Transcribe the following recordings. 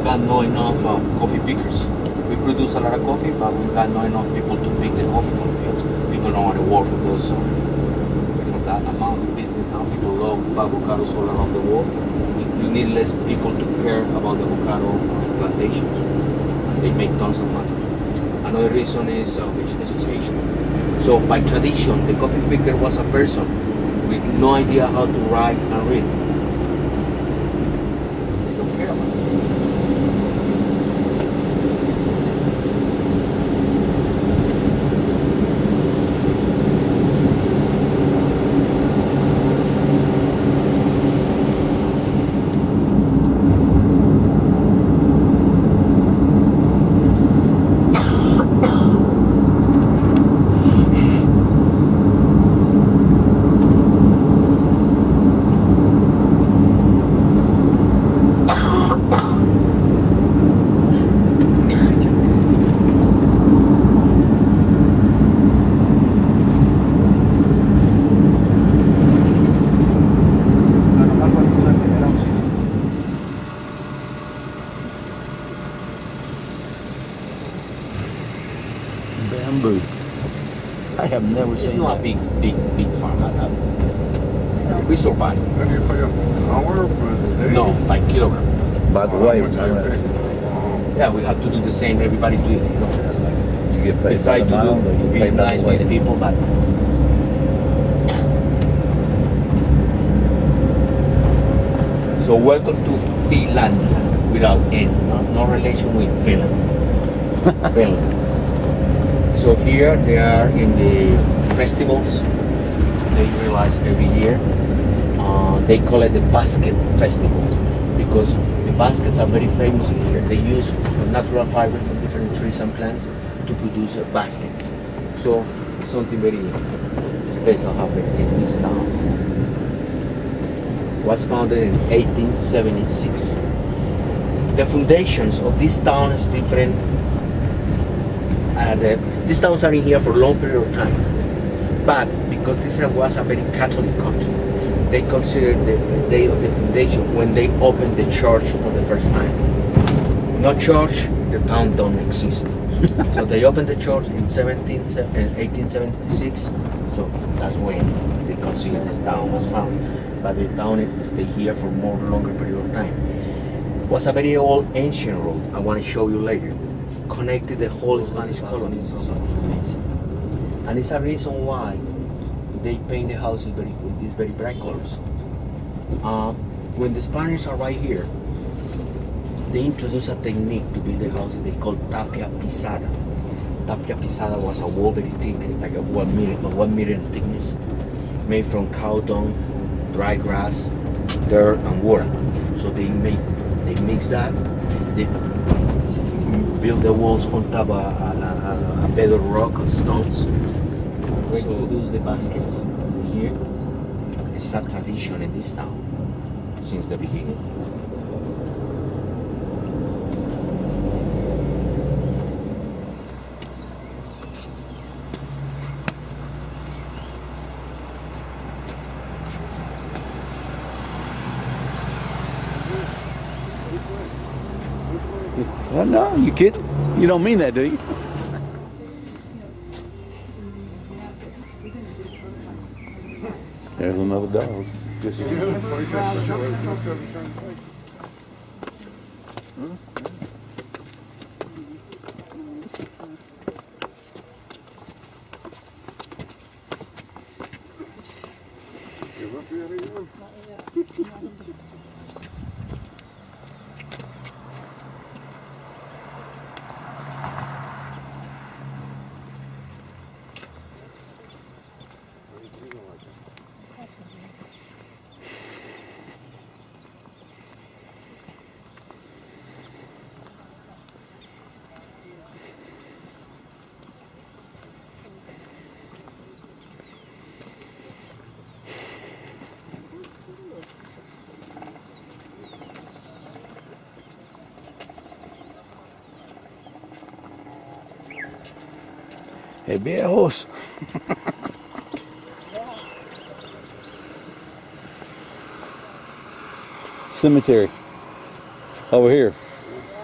got not enough coffee pickers. We produce a lot of coffee, but we got not enough people to pick the coffee from the fields. People don't want to work for those, for that amount of business now. People love avocados all around the world. You need less people to care about the avocado plantations, and they make tons of money. Another reason is education. So by tradition, the coffee picker was a person with no idea how to write and read. They don't care about it. Bamboo. I have never seen It's not that. a big farm. We survive. And you pay an hour per day? No, by kilogram. By the way, How much remember, they pay? Yeah, we have to do the same. Everybody do it. You know? It's like, you get we paid try by to the mile, or do you be pay by nice the with the way. people, but so welcome to Finlandia without N. No relation with Finland. Finland. So here they are in the festivals. They realize every year. They call it the basket festivals because the baskets are very famous here. They use natural fiber from different trees and plants to produce baskets. So something very special happened in this town. It was founded in 1876. The foundations of this town is different. These towns are in here for a long period of time, but because this was a very Catholic country, they considered the day of the foundation when they opened the church for the first time. No church, the town don't exist. So they opened the church in 1876, so that's when they considered this town was found. But the town stayed here for more longer period of time. It was a very old ancient road, I want to show you later. Connected the whole Spanish colonies. So it's amazing. And it's a reason why they paint the houses with these very bright colors. When the Spaniards are right here, they introduced a technique to build the houses they call tapia pisada. Tapia pisada was a wall very thick, like a 1 meter in thickness, made from cow dung, dry grass, dirt, and water. So they mix that. They build the walls on top of a bed of rock and stones. We introduce the baskets here. It's a tradition in this town since the beginning. No, you kidding? You don't mean that, do you? There's another dog. This is Hey, viejos. Cemetery. Over here.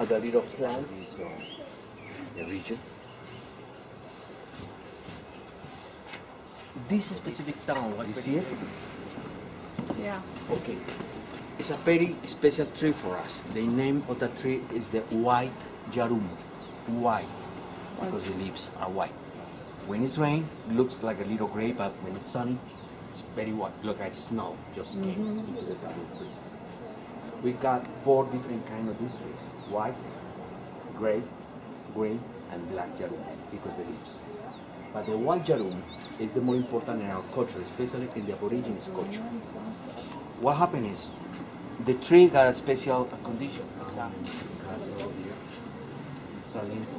at the little plant is the region. This specific town, you see it? Yeah. Okay. It's a very special tree for us. The name of the tree is the white jarum. White, because the leaves are white. When it's rain, it looks like a little gray, but when it's sunny, it's very white. Look like snow just came into the trees. We got 4 different kinds of these trees: white, gray, green, and black jarum, because the leaves. But the white jarum is the more important in our culture, especially in the Aborigines culture. What happened is, the tree got a special condition. It's a Salento.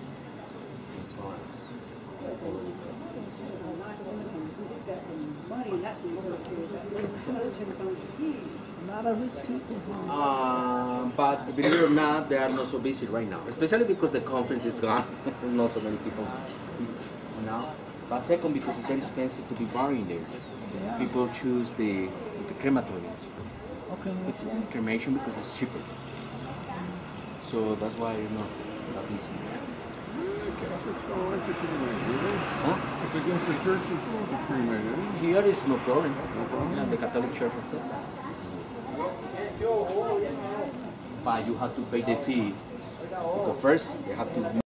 But believe it or not, they are not so busy right now, especially because the conference is gone. Not so many people now. But second, because it's very expensive to be buried there. People choose the crematorium. Cremation because it's cheaper. So that's why you're not that easy. Huh? It's against the church as well to cremate it. Here is no problem. Yeah, the Catholic Church has said that. But you have to pay the fee. Because first you have to